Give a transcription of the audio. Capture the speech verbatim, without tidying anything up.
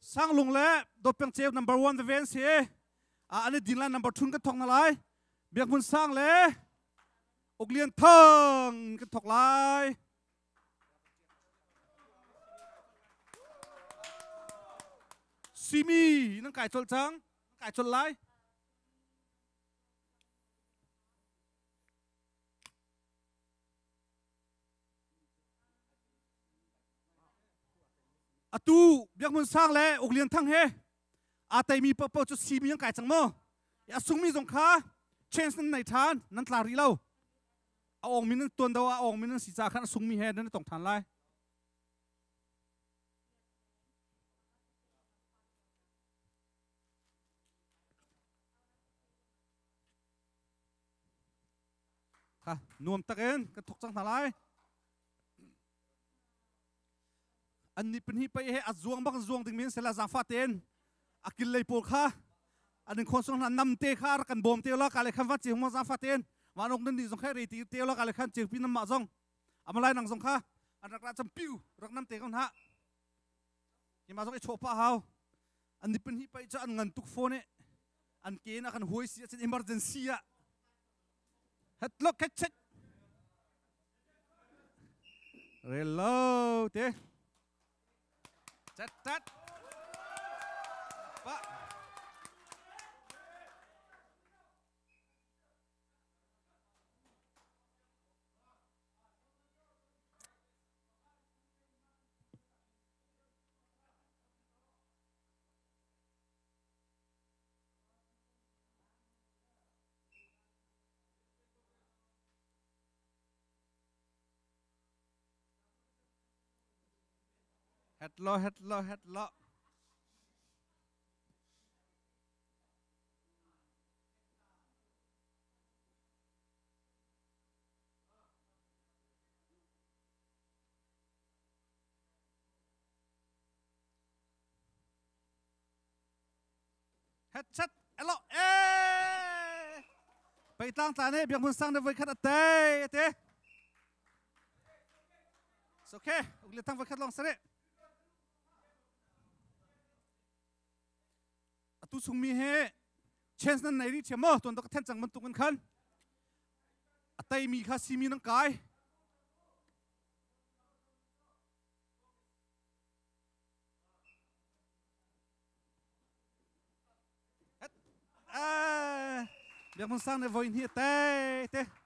sang lung le dot peng cheu number one the van se a ani din la number two ka thok na lai biak mun sang le uk lian thang ka thok lai simi nang kai chol chang kai chol lai atu biak mun sang le uk lian thang he a tai mi pa pa chu simi nang kai chang mo ya sung mi jong kha change nan nai than nan tla ri lo a ong min nan tuan daw a ong min nan si cha khan sung mi he nan tong than lai ha nuam taken ka thok chang tha laiอันนี้เป็นที่ไปให้อัดจวงบักจวงถึงมีเสลาจางฟาเตนอากินเลยปวดข้าอันนึงคนส่งนำเตะข้ากันบ่มเตะล้อกาเลยคันว่าจีหัวจางฟาเตนวันอกนั้นดีส่งแค่รีตีเตะล้อกาเลยคันจีพี่น้ำมาส่งอามาไล่หนังส่งข้าอันรักราจำปิ้วรักน้ำเตะกันฮะยังมาส่งไอ้โชป้าเฮาอันนี้เป็นที่ไปจะอันเงินตุกโฟนเนี่ยอันเกณฑ์อันหัวเสียเป็น emergency อะเฮ็ดล็อกเฮ็ดเช็ดเร็วเตะจัดจัดปะเฮ็ดล้อเฮ็ดล้อเฮ็ดล้อเฮ็ดชัดเอล้อเอไปตั้งตาเนี่ยเบียงมันสร้างในไว้ขัดเตะเตะโอเคอุกเลี้ยตั้งไว้ขัดลองเสร็จตุสุงมีเฮเชนส์นั้นไหนรีเชมอตัวนักเทนจังมันตุกันขันอัตยมีข้าซีมีนังกายเอ๊ะเบียงมันสร้างในวอยน์เฮียเต้เต้